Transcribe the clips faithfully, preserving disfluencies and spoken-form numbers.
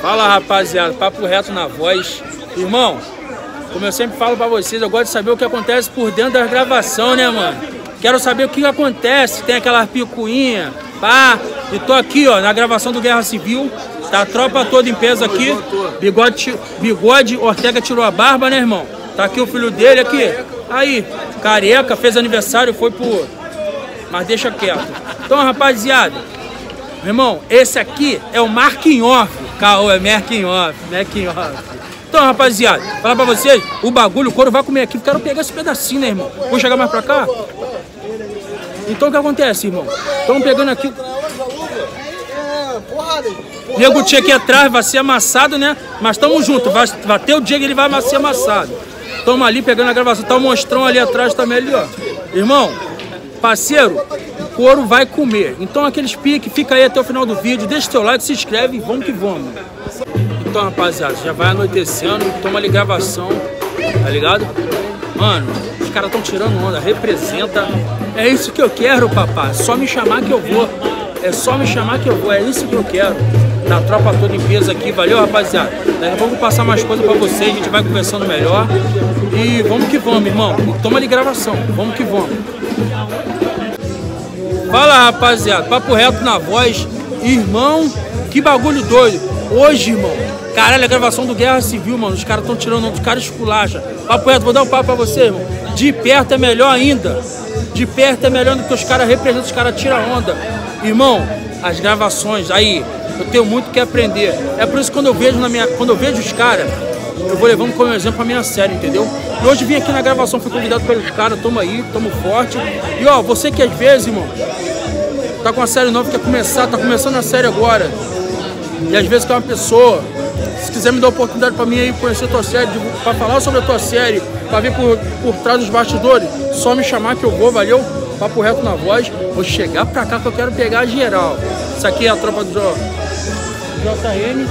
Fala, rapaziada, papo reto na voz. Irmão, como eu sempre falo pra vocês, eu gosto de saber o que acontece por dentro da gravação, né, mano? Quero saber o que acontece, tem aquelas picuinhas, pá. E tô aqui, ó, na gravação do Guerra Civil. Tá a tropa toda em peso aqui. Bigode, bigode, Ortega tirou a barba, né, irmão? Tá aqui o filho dele aqui. Aí, careca, fez aniversário, foi pro... Mas deixa quieto. Então, rapaziada, meu irmão, esse aqui é o making off. Caô, é making off, making off. Então, rapaziada, falar pra vocês, o bagulho, o couro vai comer aqui. Quero pegar esse pedacinho, né, irmão? Vou chegar mais pra cá. Então, o que acontece, irmão? Estamos pegando aqui... Nego Tchê aqui atrás vai ser amassado, né? Mas tamo junto, vai, vai ter o dia que ele vai ser amassado. Tamo ali pegando a gravação, tá o monstrão ali atrás também ali, ó. Irmão, parceiro, o couro vai comer. Então aqueles piques, fica aí até o final do vídeo, deixa o seu like, se inscreve e vamos que vamos. Então, rapaziada, já vai anoitecendo, toma ali gravação, tá ligado? Mano, os caras tão tirando onda, representa. É isso que eu quero, papai, só me chamar que eu vou. É só me chamar que eu vou, é isso que eu quero. Na tropa toda em peso aqui, valeu, rapaziada? Daqui a pouco eu vou passar mais coisas pra vocês, a gente vai conversando melhor. E vamos que vamos, irmão. Toma ali gravação, vamos que vamos. Fala, rapaziada, papo reto na voz. Irmão, que bagulho doido. Hoje, irmão, caralho, a gravação do Guerra Civil, mano. Os caras tão tirando, os caras esculacha. Papo reto, vou dar um papo pra você, irmão. De perto é melhor ainda. De perto é melhor do que os caras representam, os caras tiram onda. Irmão, as gravações, aí, eu tenho muito que aprender. É por isso que quando eu vejo, na minha, quando eu vejo os caras, eu vou levando como exemplo a minha série, entendeu? E hoje vim aqui na gravação, fui convidado pelos caras, tamo aí, tamo forte. E ó, você que às vezes, irmão, tá com uma série nova, quer começar, tá começando a série agora. E às vezes que é uma pessoa, se quiser me dar oportunidade pra mim aí, conhecer a tua série, pra falar sobre a tua série, pra ver por, por trás dos bastidores, só me chamar que eu vou, valeu? Papo reto na voz, vou chegar pra cá que eu quero pegar geral. Isso aqui é a tropa do J N.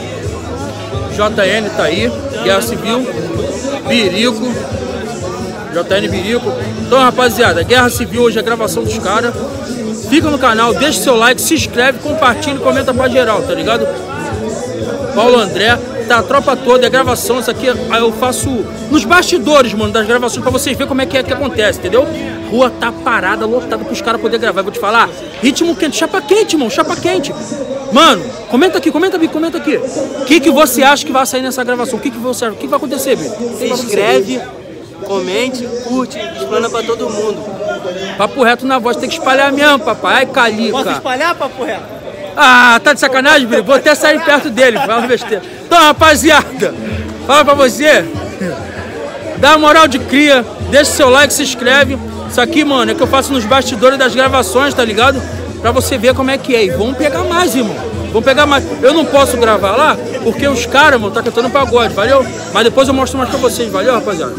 J N tá aí, Guerra Civil, Birico, J N Birico. Então, rapaziada, Guerra Civil hoje é a gravação dos caras. Fica no canal, deixa seu like, se inscreve, compartilha e comenta pra geral, tá ligado? Paulo André, tá a tropa toda, é a gravação, isso aqui eu faço nos bastidores, mano, das gravações pra vocês verem como é que é que acontece, entendeu? Rua tá parada, lotada pros caras poderem gravar. Eu vou te falar, ritmo quente, chapa quente, irmão, chapa quente. Mano, comenta aqui, comenta aqui, comenta aqui. O que, que você acha que vai sair nessa gravação? O que, que você acha? O que vai acontecer, Bia? Se inscreve, comente, curte, explana pra todo mundo. Papo reto na voz, tem que espalhar mesmo, papai. Ai, calica. Posso espalhar, papo reto? Ah, tá de sacanagem, Bia? Vou até sair perto dele, fala besteira. Então, rapaziada, fala pra você. Dá moral de cria, deixa seu like, se inscreve. Isso aqui, mano, é que eu faço nos bastidores das gravações, tá ligado? Pra você ver como é que é. E vamos pegar mais, irmão. Vamos pegar mais. Eu não posso gravar lá, porque os caras, mano, tá cantando pagode, valeu? Mas depois eu mostro mais pra vocês, valeu, rapaziada?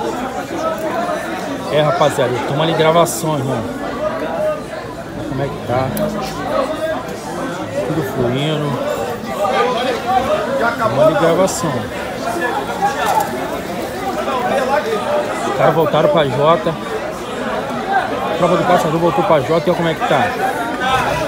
É, rapaziada, toma ali gravação, irmão. Como é que tá? Tudo fluindo. Toma ali gravação. Os caras voltaram pra Jota. A prova do caçador voltou pra Jota e olha como é que tá.